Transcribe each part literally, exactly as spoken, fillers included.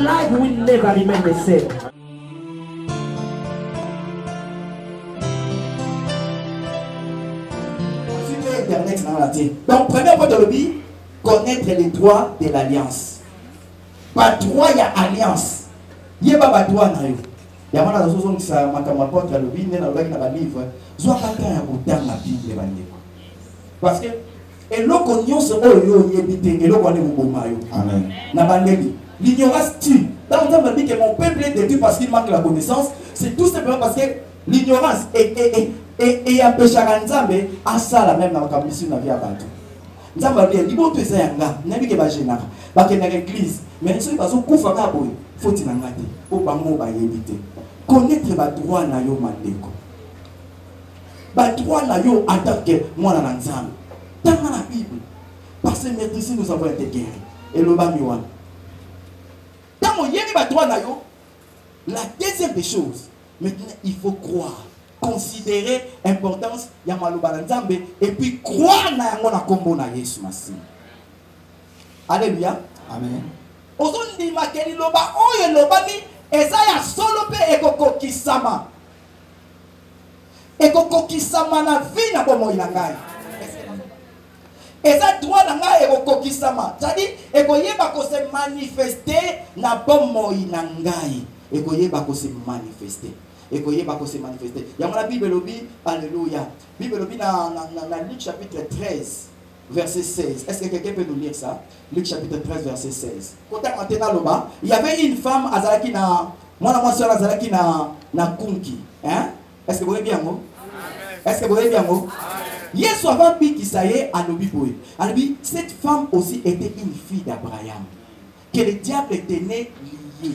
life will never remain the same. Donc, premier point de l'objet, connaître les droits de l'alliance. Pas droit, il y a alliance. Il y a pas droit. Il y a des choses qui sont porte à l'objet, il y a des livres. Il y a des Bible. Parce que, et l'eau qu'on y a, c'est et l'eau qu'on est l'ignorance tue. Dans le temps, on dit que mon peuple est détruit parce qu'il manque la connaissance. C'est tout simplement parce que l'ignorance est et empêche à Nzambe à ça la même dans la mission de la vie à Bantou. Nzambe dit il faut que ça yanga, n'aime que bagena, bagena l'église, mais ceux qui sont kufa kaboy, faut il ngate, au bango ba yebite. Connaître ba droit na yo mandeko. Ba droit na yo en tant que moi na Nzambe. Dans la Bible, parce que ici nous avons été guéris et le bamiwa. Dans mon yéni ba droit na yo, la deuxième des choses, maintenant il faut croire. Considérer l'importance de Nzambe et puis croire na yango na kombo na Yesu Masi. Alléluia. Amen. Ozondi makeli loba oyo lobami eza ya solo pe ekokokisama. Ekokokisama na vie na bomoi na ngai. Eza droit na ngai ekokokisama. C'est-à-dire ekoyeba ko se manifester na bomoi na ngai. Ekoyeba ko se manifester. Et que vous pouvez se manifester. Il y a la Bible lobby, alléluia. Bible lobby dans Luc chapitre treize, verset seize. Est-ce que quelqu'un peut nous lire ça? Luc chapitre treize, verset seize. Quand il y avait une femme, Azalaki na, moi, moi, soeur Azalaki na, na kunki. Hein? Est-ce que vous voyez bien, moi? Est-ce que vous voyez bien, moi? Yesu avant qui ça y est, à lobby boy. Alors, cette femme aussi était une fille d'Abraham. Que le diable tenait lié.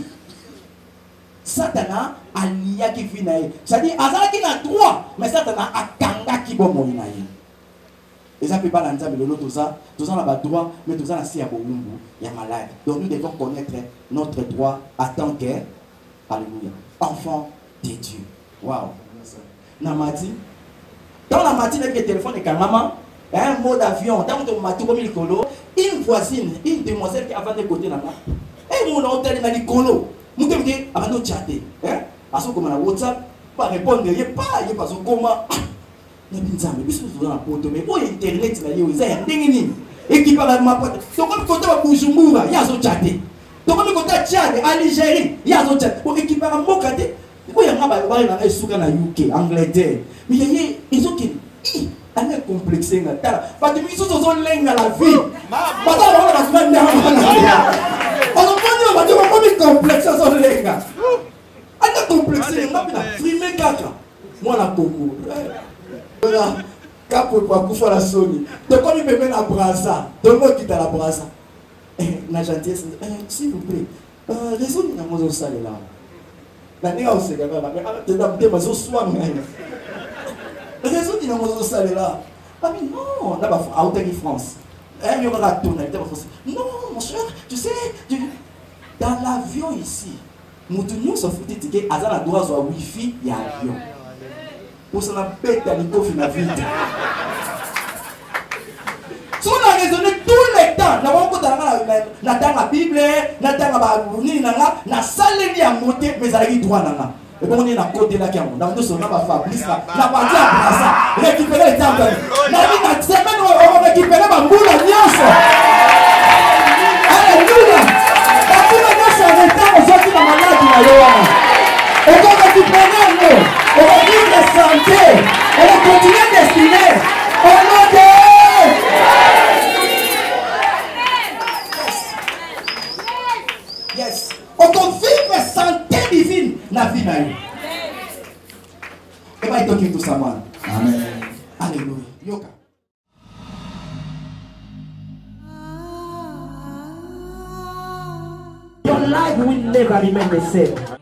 Satana a lié qui vit naïe. C'est-à-dire, Azala qui n'a droit, mais Satana a kanga qui bon moïna. Et ça peut pas l'ensemble de l'autre, tout ça, tout ça n'a pas droit, mais tout ça n'a si à bon il y a malade. Donc nous devons connaître notre droit en tant que, alléluia, enfant de Dieu. Waouh. Namati. Dans la matinée avec le téléphone et maman, un mot d'avion, dans le matin comme il colo, une voisine, une demoiselle qui a fait des côtés là-bas, et mon hôtel m'a dit colo. Nous devons dire, avant de chatter, hein, à ce moment-là, WhatsApp, pas répondre, il n'y a pas, il n'y a pas ce comment. Il y a une zame, mais c'est dans la porte, mais pour Internet, il y a une zame, et qui parle à ma porte. Donc, comme côté à Bujumbura, il y a ce chatter. Donc, comme côté à Tchad, à l'Algérie, il y a ce chatter. Pour équiper à Mokate, il y a un peu de souka na U K, Angleterre. Mais il y a ils ont qui, on est complexé, parce que ils sont dans la vie. Parce que on a on va dire qu'on est complexe sur les gars. On est complexé, on a frimé caca. Moi la Congo. Voilà, capo pour coucher la Sony. Donc on me met la brasa. Donc on quitte la brasa. La gentillesse, s'il vous plaît. Raison de nous au salé là. La néga au Sénégal, mais de d'abord mais au soir mais. Raison de nous au salé là. Ah mais non, là bas à Haute France. Eh, il y aura la tonalité français. Non, mon cher, tu sais, tu... dans l'avion ici, nous tenons ce foutu ticket, à la droite sur Wi-Fi, il y a l'avion. Pour ça, on a bête à l'éco vide. Si on a raisonné tout le temps, nous avons dans la Bible, dans la Bible, dans la salle de la montée, mais ça a eu droit. Et bon, on est dans le côté là qui est on a besoin de Fabrice là, la partie à ça, récupérer les temps. La vie n'a semaine on va récupérer ma boule à Niance. Alléluia. La boule à Niance en état aux autres dans la malade de la on va récupérer nous, on va vivre de santé, on va continuer à destiner. On va dire. Yes. On va vivre santé divine. La vie n'a eu. Et bien, il toque tout ça, moi. Amen. Alléluia. Yoka. Your life will never remain the same.